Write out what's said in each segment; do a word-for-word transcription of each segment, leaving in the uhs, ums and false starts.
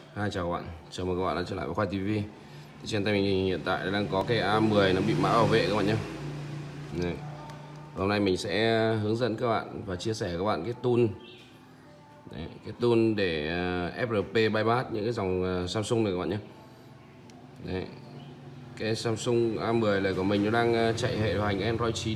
Hai chào các bạn, chào mừng các bạn đã trở lại với Khoai ti vi. Thì trên tay mình hiện tại đang có cái A mười nó bị mã bảo vệ các bạn nhé. Đấy. Hôm nay mình sẽ hướng dẫn các bạn và chia sẻ với các bạn cái tool Đấy, cái tool để ép rờ pê bypass những cái dòng Samsung này các bạn nhé. Đấy. Cái Samsung A mười này của mình nó đang chạy hệ điều hành Android chín.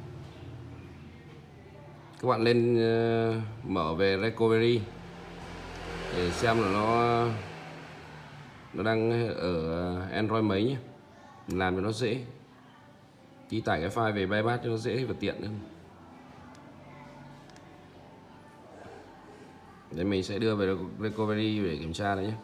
Các bạn lên mở về recovery để xem là nó nó đang ở Android mấy nhé, làm cho nó dễ, ký tải cái file về bypass cho nó dễ và tiện hơn. Đấy, mình sẽ đưa về recovery để kiểm tra đấy nhé.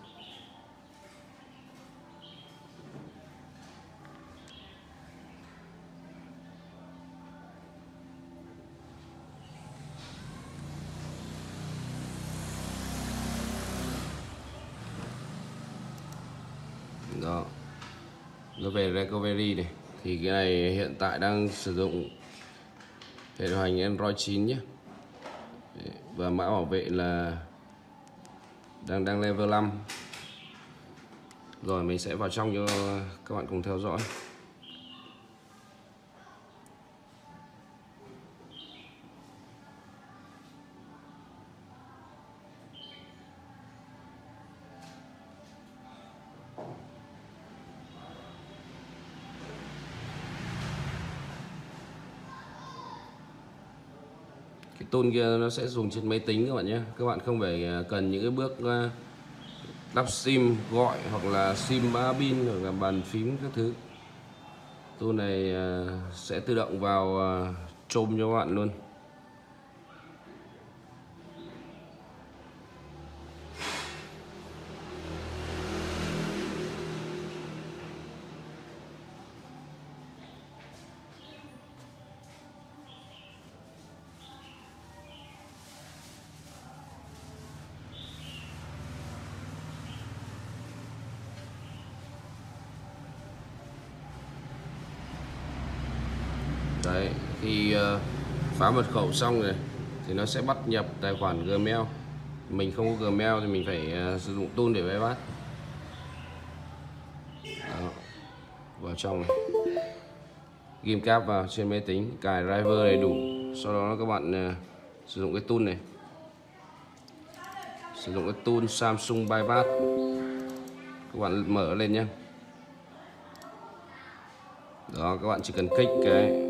Đó, nó về recovery này thì cái này hiện tại đang sử dụng hệ điều hành Android chín nhé. Và mã bảo vệ là đang đang level năm. Rồi mình sẽ vào trong cho các bạn cùng theo dõi. Cái tool kia nó sẽ dùng trên máy tính các bạn nhé. Các bạn không phải cần những cái bước lắp sim gọi hoặc là sim mã pin hoặc là bàn phím các thứ. Tool này sẽ tự động vào chôm cho các bạn luôn. Đấy, khi uh, phá mật khẩu xong rồi thì nó sẽ bắt nhập tài khoản Gmail. Mình không có Gmail thì mình phải uh, sử dụng tool để bypass. Đó, vào trong này, ghim cáp vào trên máy tính, cài driver đầy đủ. Sau đó các bạn uh, sử dụng cái tool này, sử dụng cái tool Samsung bypass. Các bạn mở lên nhé. Đó, các bạn chỉ cần kích cái,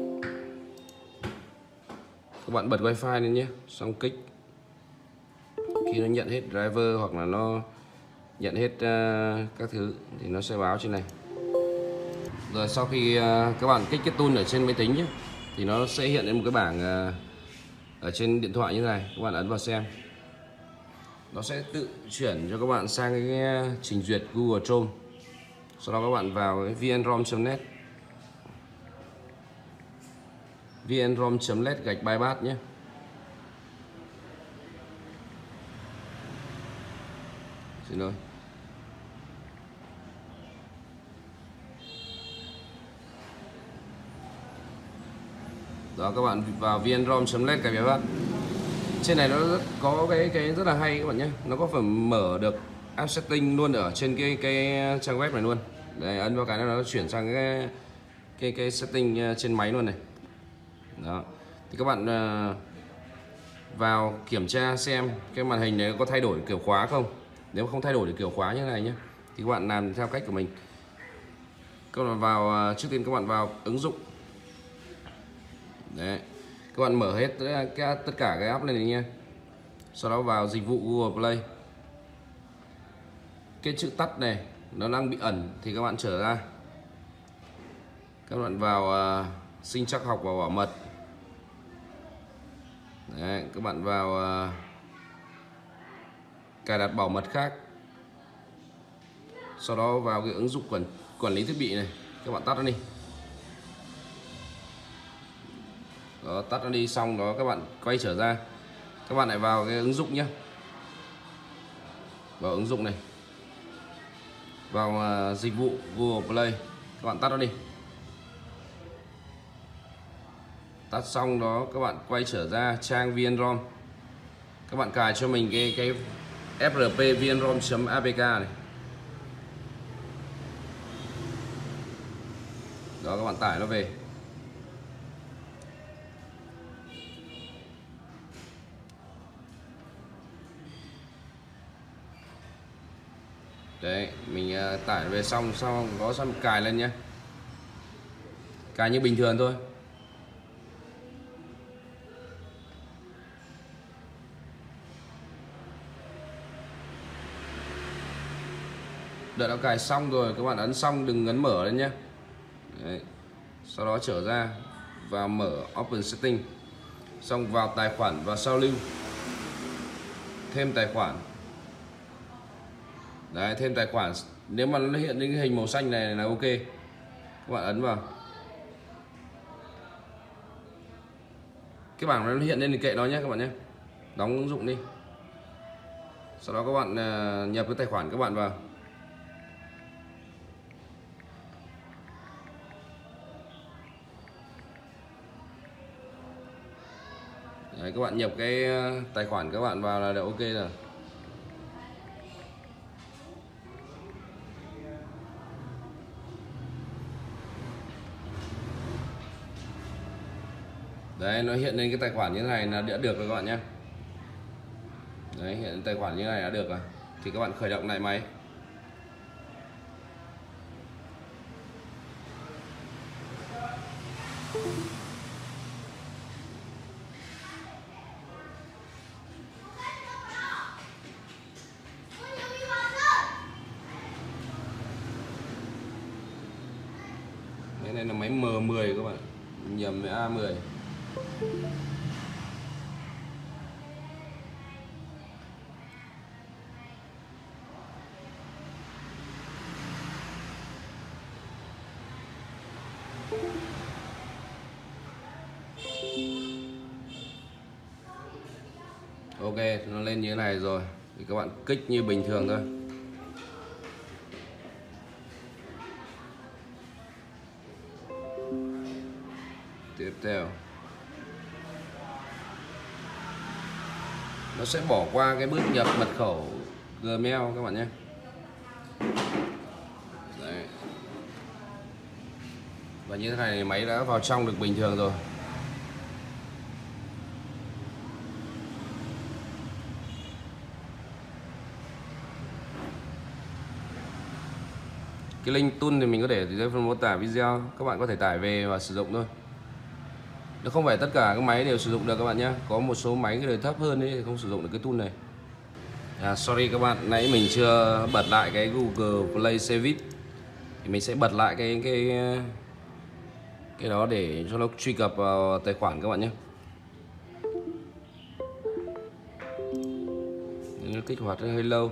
các bạn bật wifi lên nhé, xong kích. Khi nó nhận hết driver hoặc là nó nhận hết uh, các thứ thì nó sẽ báo trên này. Rồi sau khi uh, các bạn kích cái tool ở trên máy tính nhé, thì nó sẽ hiện lên một cái bảng uh, ở trên điện thoại như thế này. Các bạn ấn vào xem, nó sẽ tự chuyển cho các bạn sang cái trình duyệt Google Chrome. Sau đó các bạn vào cái vnrom chấm net, vnrom chấm net gạch bypass nhé. Xin lỗi. Đó, các bạn vào vnrom chấm net gạch bypass. Trên này nó rất, có cái cái rất là hay các bạn nhé. Nó có phải mở được app setting luôn ở trên cái cái trang web này luôn. Đây, ấn vào cái nó chuyển sang cái cái cái setting trên máy luôn này. Đó. Thì các bạn uh, vào kiểm tra xem cái màn hình này có thay đổi kiểu khóa không. Nếu không thay đổi được kiểu khóa như thế này nhé, thì các bạn làm theo cách của mình. Các bạn vào uh, trước tiên các bạn vào ứng dụng. Đấy. Các bạn mở hết cái, tất cả cái app lên này nha. Sau đó vào dịch vụ Google Play. Cái chữ tắt này nó đang bị ẩn thì các bạn trở ra. Các bạn vào uh, sinh trắc học và bảo mật. Đấy, các bạn vào uh, cài đặt bảo mật khác. Sau đó vào cái ứng dụng quản, quản lý thiết bị này, các bạn tắt nó đi. Đó, tắt nó đi xong đó các bạn quay trở ra. Các bạn lại vào cái ứng dụng nhé. Vào ứng dụng này, vào uh, dịch vụ Google Play, các bạn tắt nó đi. Tắt xong đó các bạn quay trở ra trang vnrom. Các bạn cài cho mình cái cái ép rờ pê vnrom.apk này. Đó, các bạn tải nó về. Đấy, mình tải về xong sau có xong cài lên nhé. Cài như bình thường thôi. Đợi nó cài xong rồi các bạn ấn xong, đừng ấn mở lên nhé. Đấy. Sau đó trở ra và mở Open Setting, xong vào tài khoản và sao lưu, thêm tài khoản. Đấy, thêm tài khoản. Nếu mà nó hiện lên cái hình màu xanh này là ok, các bạn ấn vào. Cái bảng nó hiện lên thì kệ nó nhé các bạn nhé, đóng ứng dụng đi. Sau đó các bạn nhập cái tài khoản các bạn vào. Đấy, các bạn nhập cái tài khoản các bạn vào là được ok rồi. Đấy, nó hiện lên cái tài khoản như thế này là đã được rồi các bạn nhé. Đấy, hiện tài khoản như thế này đã được rồi. Thì các bạn khởi động lại máy. Cái này là máy M mười các bạn, nhầm với A mười. Ok, nó lên như thế này rồi thì các bạn kích như bình thường thôi. Tiếp theo nó sẽ bỏ qua cái bước nhập mật khẩu Gmail các bạn nhé. Đấy. Và như thế này máy đã vào trong được bình thường rồi. Cái link tool thì mình có để dưới phần mô tả video, các bạn có thể tải về và sử dụng thôi. Nó không phải tất cả các máy đều sử dụng được các bạn nhé. Có một số máy cái đời thấp hơn ấy thì không sử dụng được cái tool này. À, sorry các bạn, nãy mình chưa bật lại cái Google Play Service. Thì mình sẽ bật lại cái cái cái đó để cho nó truy cập vào tài khoản các bạn nhé. Nó kích hoạt hơi lâu.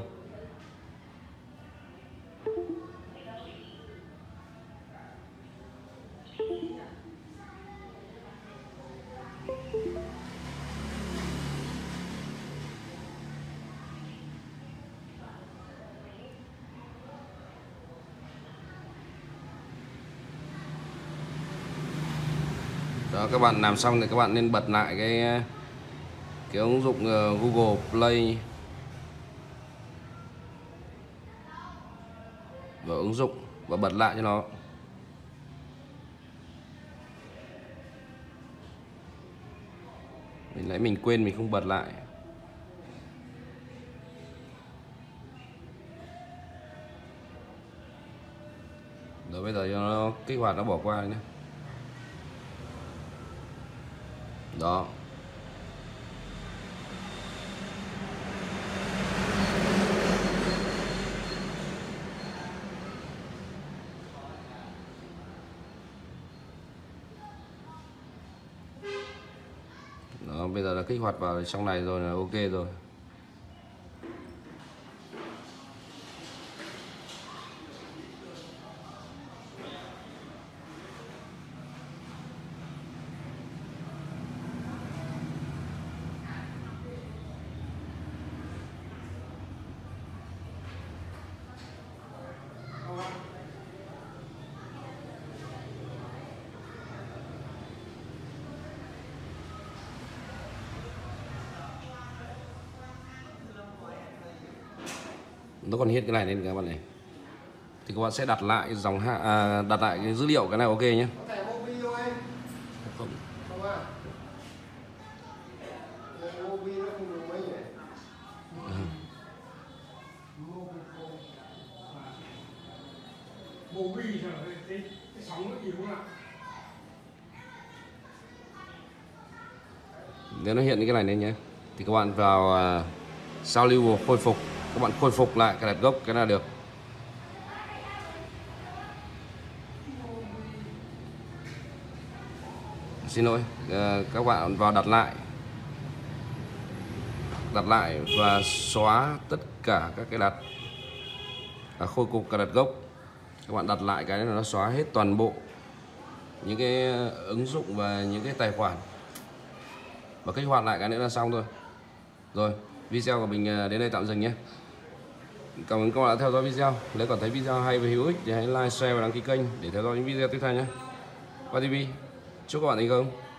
Đó, các bạn làm xong thì các bạn nên bật lại cái cái ứng dụng Google Play và ứng dụng và bật lại cho nó. Mình nãy mình quên mình không bật lại. Rồi bây giờ cho nó kích hoạt, nó bỏ qua nhé. Đó. Đó, bây giờ là kích hoạt vào trong này rồi là ok rồi. nó còn hiện cái này lên các bạn này, thì các bạn sẽ đặt lại dòng ha, à, đặt lại cái dữ liệu cái này ok nhé. Không. Ừ. Nếu nó hiện cái này lên nhé, thì các bạn vào uh, sao lưu khôi phục, các bạn khôi phục lại cái đặt gốc cái là được. Xin lỗi, uh, các bạn vào đặt lại đặt lại và xóa tất cả các cái đặt, à, khôi phục cái đặt gốc. Các bạn đặt lại cái là nó xóa hết toàn bộ những cái ứng dụng và những cái tài khoản, và kích hoạt lại cái nữa là xong thôi. Rồi, video của mình đến đây tạm dừng nhé. Cảm ơn các bạn đã theo dõi video. Nếu còn thấy video hay và hữu ích thì hãy like, share và đăng ký kênh để theo dõi những video tiếp theo nhé. Qua ti vi, chúc các bạn thành công.